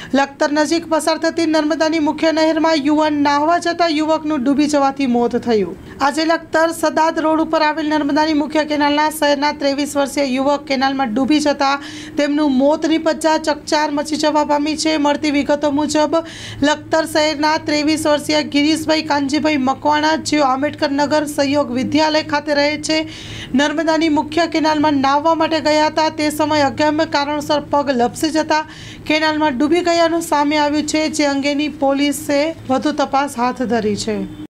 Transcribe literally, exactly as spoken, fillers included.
લખતર નજીક પસાર થતી નર્મદાની મુખ્ય નહેરમાં યુવાન નાહવા જતા યુવકનું ડૂબી જવાથી મોત થયું। આજે લખતર સદાદ રોડ ઉપર આવેલ નર્મદાની મુખ્ય કેનાલના શહેરના ત્રેવીસ વર્ષીય યુવક કેનાલમાં ડૂબી જતા તેમનું મોત નિપજતા ચકચાર મચી જવા પામી છે। મળતી વિગતો મુજબ લખતર શહેરના ત્રેવીસ વર્ષીય ગિરીશભાઈ કાનજીભાઈ મકવાણા, જેઓ આંબેડકર નગર સહયોગ વિદ્યાલય ખાતે રહે છે, નર્મદાની મુખ્ય કેનાલમાં નાહવા માટે ગયા હતા। તે સમયે અગમ્ય કારણોસર પગ લપસી જતા કેનાલમાં ડૂબી ગયાનું સામે આવ્યું છે, જે અંગેની પોલીસે વધુ તપાસ હાથ ધરી છે।